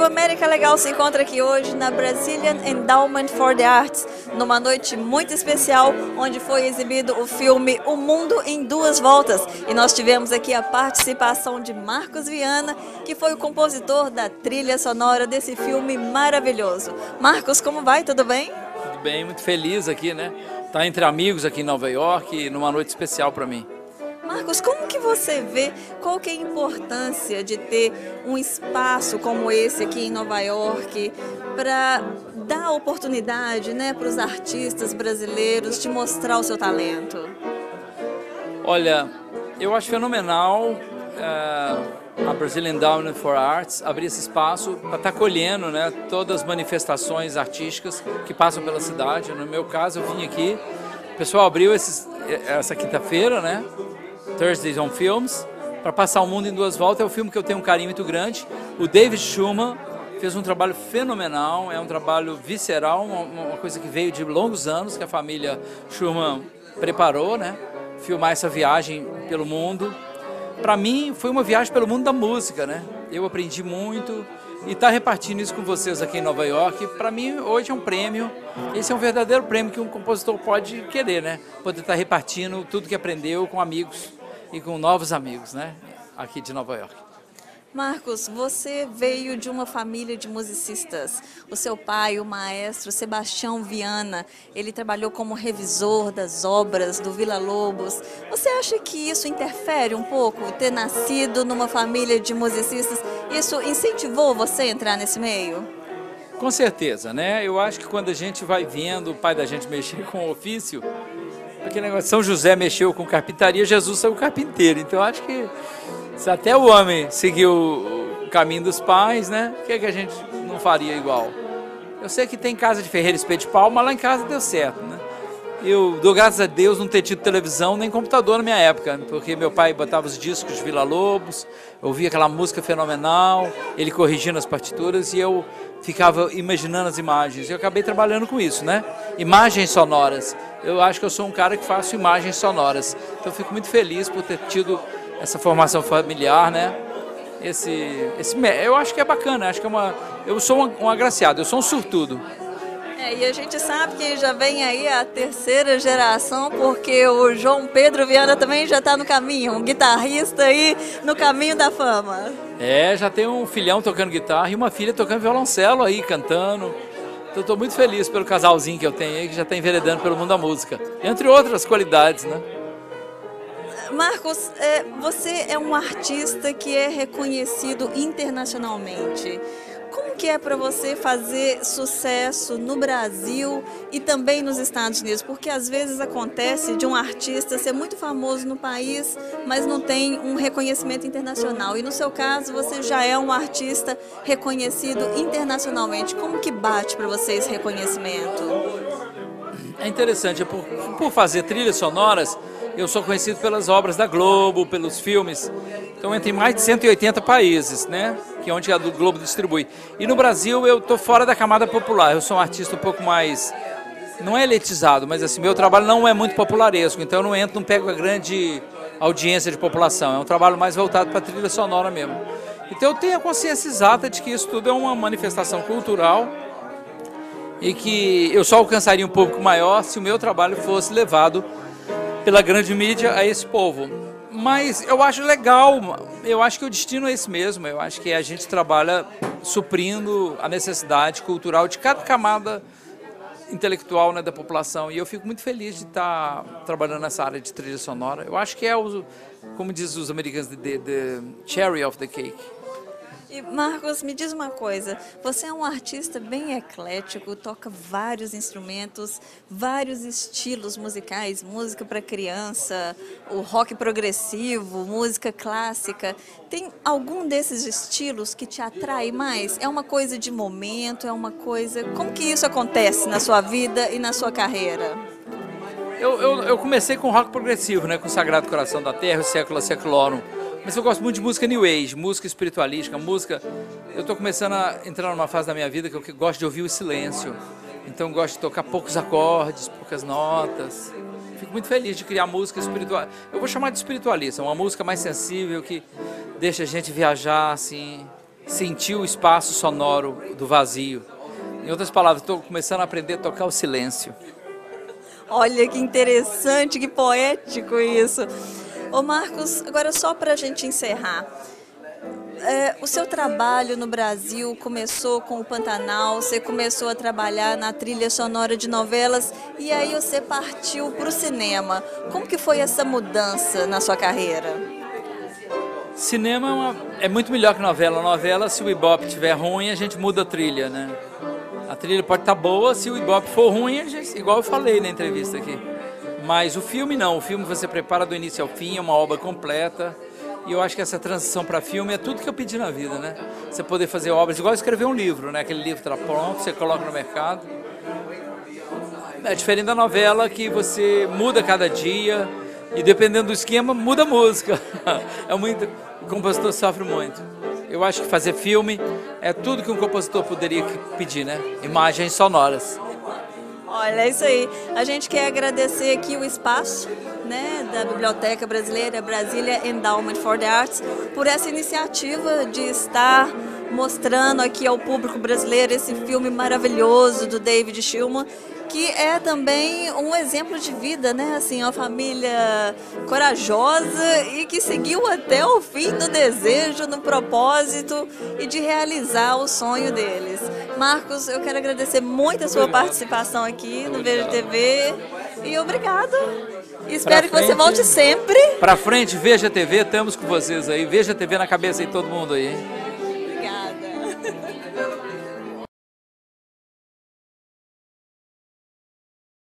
o América Legal se encontra aqui hoje na Brazilian Endowment for the Arts, numa noite muito especial, onde foi exibido o filme O Mundo em Duas Voltas. E nós tivemos aqui a participação de Marcos Viana, que foi o compositor da trilha sonora desse filme maravilhoso. Marcos, como vai? Tudo bem? Tudo bem, muito feliz aqui, né? Tá entre amigos aqui em Nova York, numa noite especial para mim. Marcos, como que você vê, qual que é a importância de ter um espaço como esse aqui em Nova York para dar oportunidade, né, para os artistas brasileiros de mostrar o seu talento? Olha, eu acho fenomenal a Brazilian Endowment for Arts abrir esse espaço para estar colhendo, né, todas as manifestações artísticas que passam pela cidade. No meu caso, eu vim aqui, o pessoal abriu essa quinta-feira, né? Thursdays on Films, para passar o mundo em duas voltas. É um filme que eu tenho um carinho muito grande. O David Schumann fez um trabalho fenomenal, é um trabalho visceral, uma coisa que veio de longos anos, que a família Schumann preparou, né? Filmar essa viagem pelo mundo. Para mim, foi uma viagem pelo mundo da música, né? Eu aprendi muito e estar repartindo isso com vocês aqui em Nova York, para mim, hoje é um prêmio. Esse é um verdadeiro prêmio que um compositor pode querer, né? Poder estar repartindo tudo que aprendeu com amigos e com novos amigos, né? Aqui de Nova York. Marcos, você veio de uma família de musicistas. O seu pai, o maestro Sebastião Viana, ele trabalhou como revisor das obras do Villa-Lobos. Você acha que isso interfere um pouco, ter nascido numa família de musicistas? Isso incentivou você a entrar nesse meio? Com certeza, né? Eu acho que quando a gente vai vendo o pai da gente mexer com o ofício, aquele negócio, São José mexeu com carpintaria, Jesus saiu carpinteiro. Então eu acho que se até o homem seguiu o caminho dos pais, né? Por que a gente não faria igual? Eu sei que tem casa de ferreiro espeto de pau, mas lá em casa deu certo, né? Eu dou graças a Deus não ter tido televisão nem computador na minha época, porque meu pai botava os discos de Villa-Lobos, eu ouvia aquela música fenomenal, ele corrigindo as partituras e eu ficava imaginando as imagens. Eu acabei trabalhando com isso, né? Imagens sonoras. Eu acho que eu sou um cara que faço imagens sonoras. Então eu fico muito feliz por ter tido essa formação familiar, né? Eu acho que é bacana, acho que eu sou um agraciado, eu sou um sortudo. E a gente sabe que já vem aí a terceira geração, porque o João Pedro Viana também já está no caminho, um guitarrista aí no caminho da fama. Já tem um filhão tocando guitarra e uma filha tocando violoncelo aí, cantando. Então estou muito feliz pelo casalzinho que eu tenho aí, que já está enveredando pelo mundo da música, entre outras qualidades, né? Marcos, você é um artista que é reconhecido internacionalmente. Como que é para você fazer sucesso no Brasil e também nos Estados Unidos? Porque às vezes acontece de um artista ser muito famoso no país, mas não tem um reconhecimento internacional. E no seu caso, você já é um artista reconhecido internacionalmente. Como que bate para você esse reconhecimento? É interessante, por fazer trilhas sonoras, eu sou conhecido pelas obras da Globo, pelos filmes. Então, entre mais de 180 países, né? Que é onde a do Globo distribui. E no Brasil, eu estou fora da camada popular. Eu sou um artista um pouco mais, não é elitizado, mas assim, meu trabalho não é muito popularesco. Então, eu não pego a grande audiência de população. É um trabalho mais voltado para a trilha sonora mesmo. Então, eu tenho a consciência exata de que isso tudo é uma manifestação cultural e que eu só alcançaria um público maior se o meu trabalho fosse levado pela grande mídia a esse povo. Mas eu acho legal, eu acho que o destino é esse mesmo, eu acho que a gente trabalha suprindo a necessidade cultural de cada camada intelectual, né, da população, e eu fico muito feliz de estar trabalhando nessa área de trilha sonora. Eu acho que é, como diz os americanos, the cherry of the cake. E Marcos, me diz uma coisa, você é um artista bem eclético, toca vários instrumentos, vários estilos musicais, música para criança, o rock progressivo, música clássica. Tem algum desses estilos que te atrai mais? É uma coisa de momento, é uma coisa... Como que isso acontece na sua vida e na sua carreira? Eu comecei com rock progressivo, né, com o Sagrado Coração da Terra, o Século Seculorum. Mas eu gosto muito de música New Age, música espiritualística, música... Eu estou começando a entrar numa fase da minha vida que eu gosto de ouvir o silêncio. Então eu gosto de tocar poucos acordes, poucas notas. Fico muito feliz de criar música espiritual. Eu vou chamar de espiritualista, uma música mais sensível que deixa a gente viajar, assim, sentir o espaço sonoro do vazio. Em outras palavras, estou começando a aprender a tocar o silêncio. Olha que interessante, que poético isso. Ô Marcos, agora só para a gente encerrar. O seu trabalho no Brasil começou com o Pantanal, você começou a trabalhar na trilha sonora de novelas e aí você partiu para o cinema. Como que foi essa mudança na sua carreira? Cinema é muito melhor que novela. Novela, se o Ibope estiver ruim, a gente muda a trilha, né? A trilha pode estar boa, se o Ibope for ruim, a gente, igual eu falei na entrevista aqui. Mas o filme não, o filme você prepara do início ao fim, é uma obra completa. E eu acho que essa transição para filme é tudo que eu pedi na vida, né? Você poder fazer obras, igual escrever um livro, né? Aquele livro está pronto, você coloca no mercado. É diferente da novela que você muda cada dia e dependendo do esquema, muda a música. O compositor sofre muito. Eu acho que fazer filme é tudo que um compositor poderia pedir, né? Imagens sonoras. Olha, é isso aí. A gente quer agradecer aqui o espaço, né, da Biblioteca Brasileira Brasília Endowment for the Arts por essa iniciativa de estar mostrando aqui ao público brasileiro esse filme maravilhoso do David Shulman, que é também um exemplo de vida, né? Assim, uma família corajosa e que seguiu até o fim no desejo, no propósito e de realizar o sonho deles. Marcos, eu quero agradecer muito a sua participação aqui no Veja TV e obrigado. Espero que você volte sempre. Pra frente, Veja TV, estamos com vocês aí. Veja TV na cabeça de todo mundo aí, hein?